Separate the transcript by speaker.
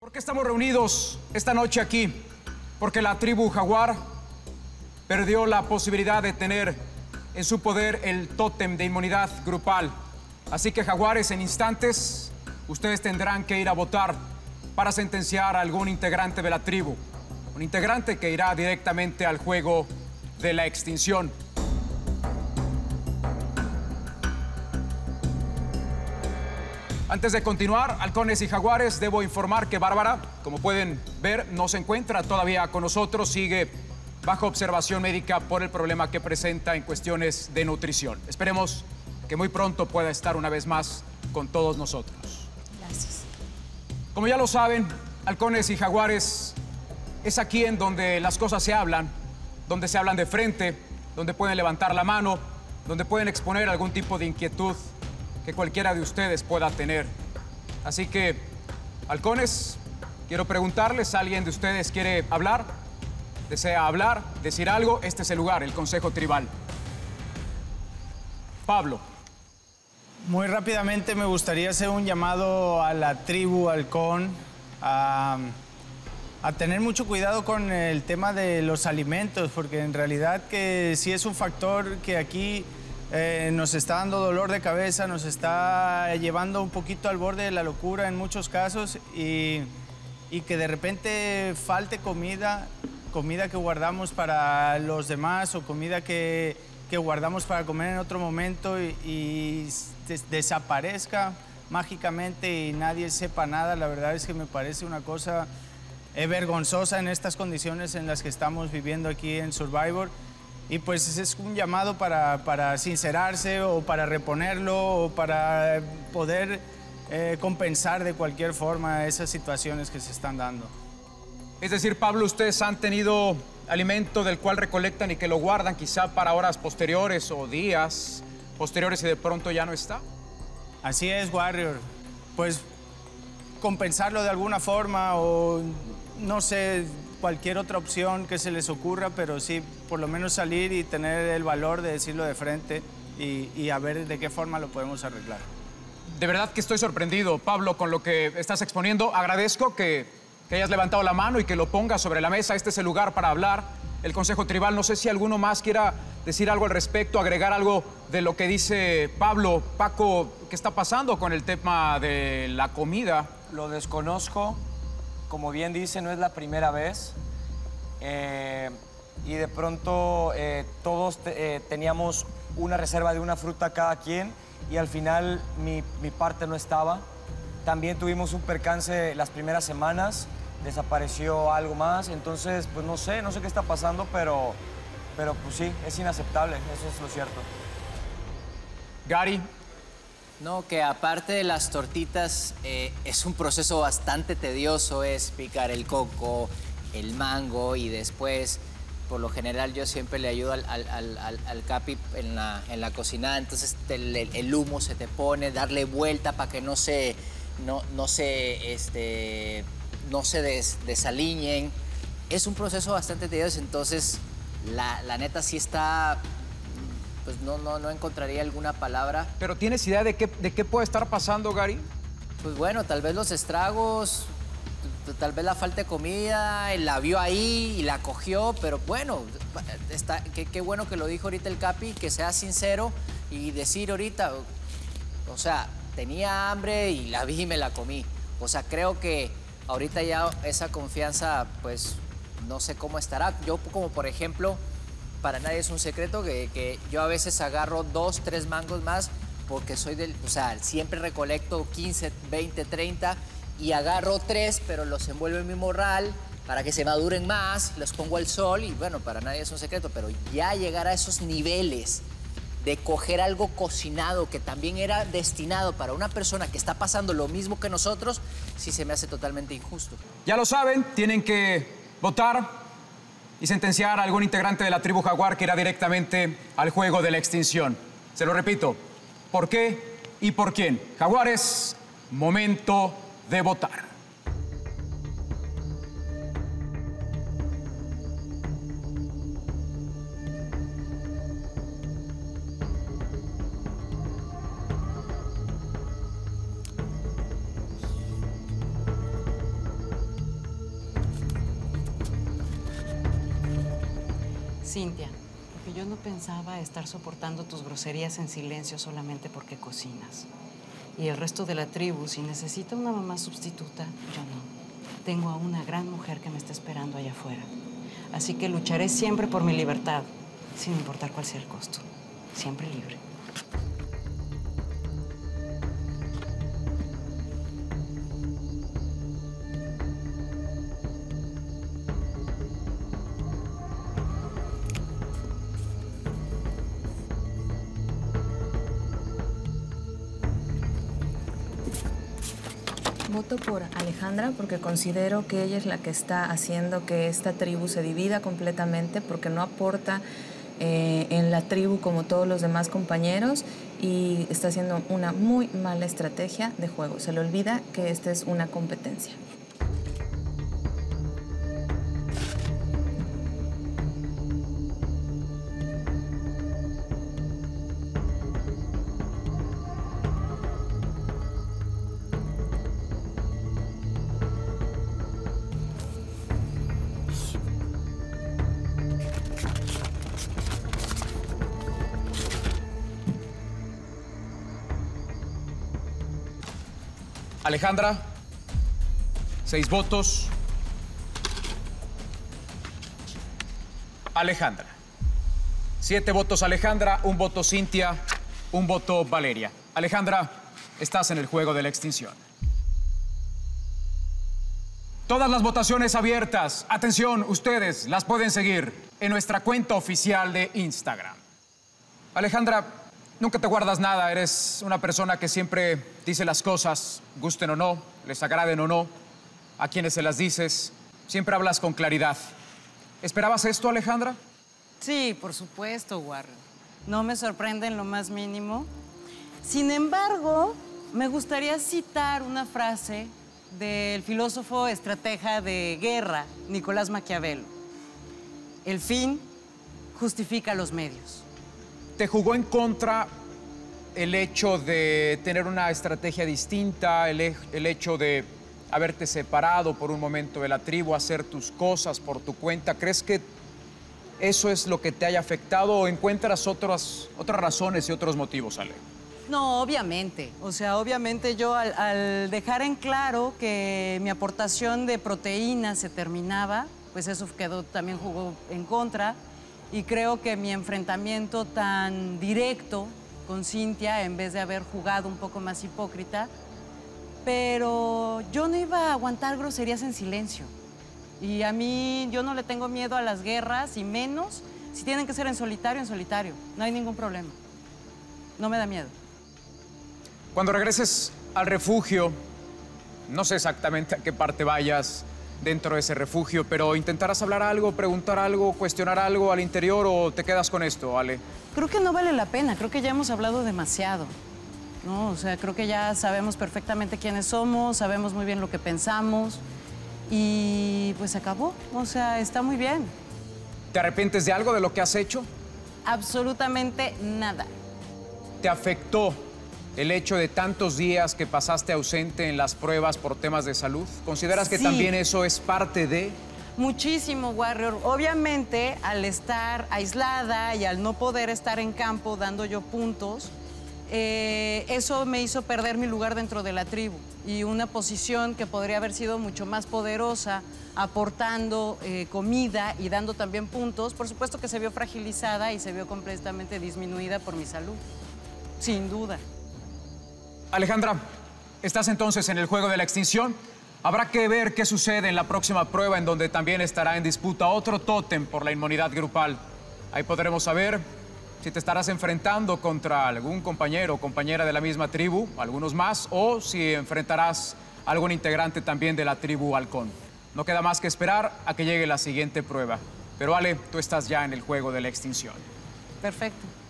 Speaker 1: ¿Por qué estamos reunidos esta noche aquí? Porque la tribu Jaguar perdió la posibilidad de tener en su poder el tótem de inmunidad grupal. Así que, Jaguares, en instantes, ustedes tendrán que ir a votar para sentenciar a algún integrante de la tribu. Un integrante que irá directamente al juego de la extinción. Antes de continuar, halcones y jaguares, debo informar que Bárbara, como pueden ver, no se encuentra todavía con nosotros, sigue bajo observación médica por el problema que presenta en cuestiones de nutrición. Esperemos que muy pronto pueda estar una vez más con todos nosotros.
Speaker 2: Gracias.
Speaker 1: Como ya lo saben, halcones y jaguares, es aquí en donde las cosas se hablan, donde se hablan de frente, donde pueden levantar la mano, donde pueden exponer algún tipo de inquietud que cualquiera de ustedes pueda tener. Así que, halcones, quiero preguntarles, ¿alguien de ustedes quiere hablar? ¿Desea hablar? ¿Decir algo? Este es el lugar, el Consejo Tribal. Pablo.
Speaker 3: Muy rápidamente me gustaría hacer un llamado a la tribu halcón a tener mucho cuidado con el tema de los alimentos, porque en realidad que sí es un factor que aquí nos está dando dolor de cabeza, nos está llevando un poquito al borde de la locura en muchos casos y que de repente falte comida que guardamos para los demás o comida que guardamos para comer en otro momento y desaparezca mágicamente y nadie sepa nada. La verdad es que me parece una cosa vergonzosa en estas condiciones en las que estamos viviendo aquí en Survivor. Y pues es un llamado para sincerarse o para reponerlo o para poder compensar de cualquier forma esas situaciones que se están dando.
Speaker 1: Es decir, Pablo, ustedes han tenido alimento del cual recolectan y que lo guardan quizá para horas posteriores o días posteriores y de pronto ya no está.
Speaker 3: Así es, Warrior. Pues compensarlo de alguna forma o no sé, cualquier otra opción que se les ocurra, pero sí, por lo menos salir y tener el valor de decirlo de frente y a ver de qué forma lo podemos arreglar.
Speaker 1: De verdad que estoy sorprendido, Pablo, con lo que estás exponiendo. Agradezco que hayas levantado la mano y que lo pongas sobre la mesa. Este es el lugar para hablar. El Consejo Tribal, no sé si alguno más quiera decir algo al respecto, agregar algo de lo que dice Pablo. Paco, ¿qué está pasando con el tema de la comida?
Speaker 4: Lo desconozco. Como bien dice, no es la primera vez. Y de pronto todos teníamos una reserva de una fruta cada quien y al final mi parte no estaba. También tuvimos un percance las primeras semanas, desapareció algo más, entonces pues no sé qué está pasando, pero pues sí, es inaceptable, eso es lo cierto.
Speaker 1: Gary.
Speaker 5: No, que aparte de las tortitas, es un proceso bastante tedioso, es picar el coco, el mango y después, por lo general, yo siempre le ayudo al Capi en la cocinada, entonces el humo se te pone, darle vuelta para que no se desaliñen. Es un proceso bastante tedioso, entonces la neta sí está... Pues no encontraría alguna palabra.
Speaker 1: ¿Pero tienes idea de qué puede estar pasando, Gary?
Speaker 5: Pues bueno, tal vez los estragos, tal vez la falta de comida, la vio ahí y la cogió, pero bueno, qué bueno que lo dijo ahorita el Capi, que sea sincero y decir ahorita, o sea, tenía hambre y la vi y me la comí. O sea, creo que ahorita ya esa confianza, pues, no sé cómo estará. Yo, como por ejemplo... Para nadie es un secreto que yo a veces agarro 2, 3 mangos más porque soy o sea, siempre recolecto 15, 20, 30 y agarro 3, pero los envuelvo en mi morral para que se maduren más, los pongo al sol y bueno, para nadie es un secreto, pero ya llegar a esos niveles de coger algo cocinado que también era destinado para una persona que está pasando lo mismo que nosotros, sí se me hace totalmente injusto.
Speaker 1: Ya lo saben, tienen que votar y sentenciar a algún integrante de la tribu Jaguar que irá directamente al juego de la extinción. Se lo repito, ¿por qué y por quién? Jaguares, momento de votar.
Speaker 2: Cintia, porque yo no pensaba estar soportando tus groserías en silencio solamente porque cocinas. Y el resto de la tribu, si necesita una mamá sustituta, yo no. Tengo a una gran mujer que me está esperando allá afuera. Así que lucharé siempre por mi libertad, sin importar cuál sea el costo. Siempre libre.
Speaker 6: Voto por Alejandra porque considero que ella es la que está haciendo que esta tribu se divida completamente, porque no aporta en la tribu como todos los demás compañeros y está haciendo una muy mala estrategia de juego. Se le olvida que esta es una competencia.
Speaker 1: Alejandra, 6 votos. Alejandra. 7 votos Alejandra, 1 voto Cintia, 1 voto Valeria. Alejandra, estás en el juego de la extinción. Todas las votaciones abiertas. Atención, ustedes las pueden seguir en nuestra cuenta oficial de Instagram. Alejandra, nunca te guardas nada. Eres una persona que siempre dice las cosas, gusten o no, les agraden o no, a quienes se las dices. Siempre hablas con claridad. ¿Esperabas esto, Alejandra?
Speaker 2: Sí, por supuesto, Warren. No me sorprende en lo más mínimo. Sin embargo, me gustaría citar una frase del filósofo estratega de guerra, Nicolás Maquiavelo. El fin justifica los medios.
Speaker 1: ¿Te jugó en contra el hecho de tener una estrategia distinta, el hecho de haberte separado por un momento de la tribu, hacer tus cosas por tu cuenta? ¿Crees que eso es lo que te haya afectado o encuentras otras razones y otros motivos, Ale?
Speaker 2: No, obviamente. O sea, obviamente yo al dejar en claro que mi aportación de proteína se terminaba, pues eso también jugó en contra. Y creo que mi enfrentamiento tan directo con Cintia, en vez de haber jugado un poco más hipócrita, pero yo no iba a aguantar groserías en silencio. Y a mí, yo no le tengo miedo a las guerras, y menos si tienen que ser en solitario, en solitario. No hay ningún problema. No me da miedo.
Speaker 1: Cuando regreses al refugio, no sé exactamente a qué parte vayas dentro de ese refugio, pero ¿intentarás hablar algo, preguntar algo, cuestionar algo al interior o te quedas con esto, Ale?
Speaker 2: Creo que no vale la pena, creo que ya hemos hablado demasiado, ¿no? O sea, creo que ya sabemos perfectamente quiénes somos, sabemos muy bien lo que pensamos y pues se acabó, o sea, está muy bien.
Speaker 1: ¿Te arrepientes de algo de lo que has hecho?
Speaker 2: Absolutamente nada.
Speaker 1: ¿Te afectó el hecho de tantos días que pasaste ausente en las pruebas por temas de salud? ¿Consideras que
Speaker 2: Sí.
Speaker 1: también eso es parte de...?
Speaker 2: Muchísimo, Warrior. Obviamente, al estar aislada y al no poder estar en campo dando yo puntos, eso me hizo perder mi lugar dentro de la tribu y una posición que podría haber sido mucho más poderosa, aportando comida y dando también puntos. Por supuesto que se vio fragilizada y se vio completamente disminuida por mi salud, sin duda.
Speaker 1: Alejandra, estás entonces en el juego de la extinción. Habrá que ver qué sucede en la próxima prueba, en donde también estará en disputa otro tótem por la inmunidad grupal. Ahí podremos saber si te estarás enfrentando contra algún compañero o compañera de la misma tribu, algunos más, o si enfrentarás a algún integrante también de la tribu Halcón. No queda más que esperar a que llegue la siguiente prueba. Pero Ale, tú estás ya en el juego de la extinción.
Speaker 2: Perfecto.